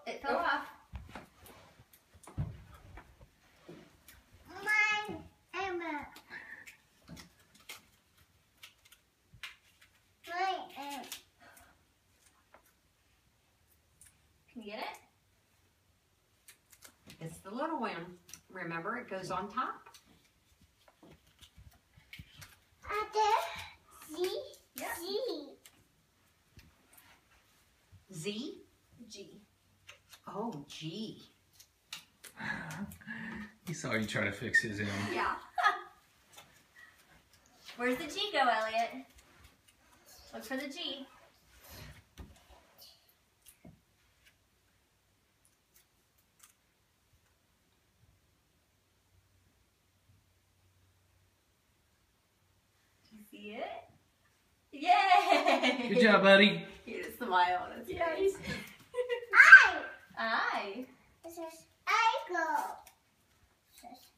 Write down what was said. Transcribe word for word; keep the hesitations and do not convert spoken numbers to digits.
it fell oh. off. Mine, Emma. Mine, Emma. Can you get it? It's the little one. Remember, it goes on top. Z. Yeah. Z. Z? G. Oh, G. He saw you try to fix his M. Yeah. Where's the G go, Elliot? Look for the G. Do you see it? Yay! Good job, buddy. He just smile on his face. I. I. It says I go. It says